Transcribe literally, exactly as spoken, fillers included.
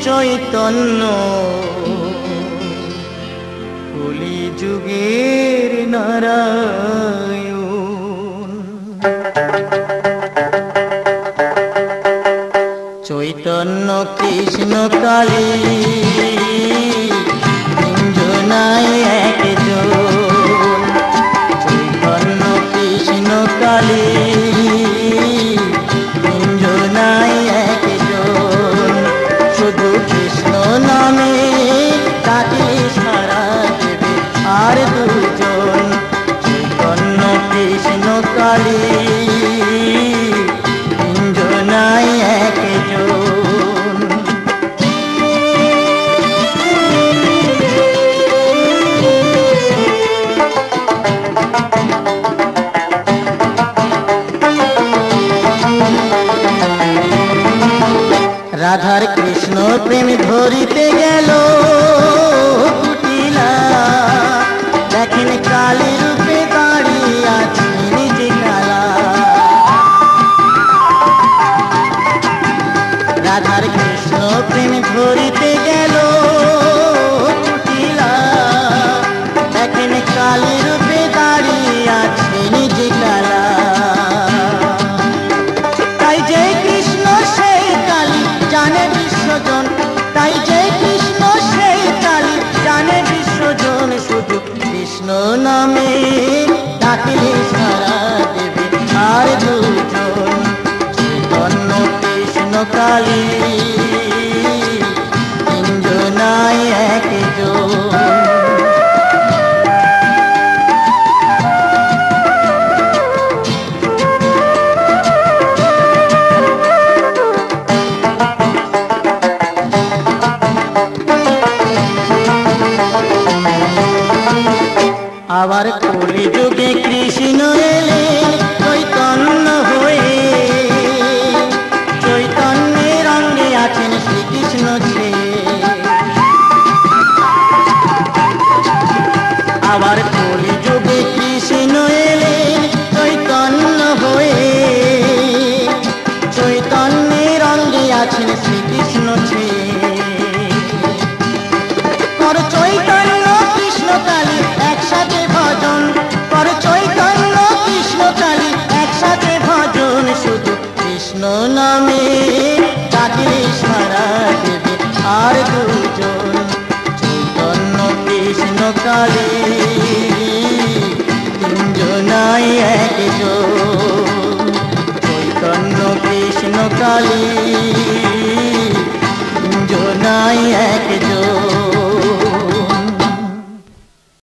চৈতন্য কলি যুগের নারায়ণ। চৈতন্য কৃষ্ণ কালী তিনজনাই একজন। চৈতন্য কৃষ্ণ কালী তিনজনাই একজন। শুধু কৃষ্ণ নামে ডাকলে সারা দেবে আর দুজন। চৈতন্য কৃষ্ণ কালী তিনজনাই একজন। রাধার কৃষ্ণ প্রেম ধরিতে গেল কুটিলা। দেখেন কালী রূপে দাঁড়িয়ে আছে নিজে কালা। রাধার কৃষ্ণ প্রেম ধরিতে গেল কুটিলা। দেখেন কালী রূপে দাঁড়িয়ে আছে নিজে কালা। তাই যে কৃষ্ণ সেই কালী জানে বিশ্বজন। তাই যে কৃষ্ণ সেই কালী জানে বিশ্বজন। শুধু কৃষ্ণ নামে ডাকলে সারা দেবে আর দুজন। চৈতন্য কৃষ্ণ কালী তিনজনাই একজন। আবার কলি যুগে কৃষ্ণ এলেন চৈতন্য হয়ে। চৈতন্যের রঙে আছেন শ্রীকৃষ্ণ ছেয়ে। আবার কলি যুগে কৃষ্ণ এলেন চৈতন্য হয়ে। চৈতন্যের রঙে আছেন শ্রীকৃষ্ণ ছেয়ে। কর চৈতন্য কৃষ্ণ কালী একসাথে ভজন। কর চৈতন্য কৃষ্ণ কালী একসাথে ভজন। শুধু কৃষ্ণ নামে ডাকলে সারা দেবে আর দুজন। চৈতন্য কৃষ্ণ কালী তিনজনাই একজন। চৈতন্য কৃষ্ণ কালী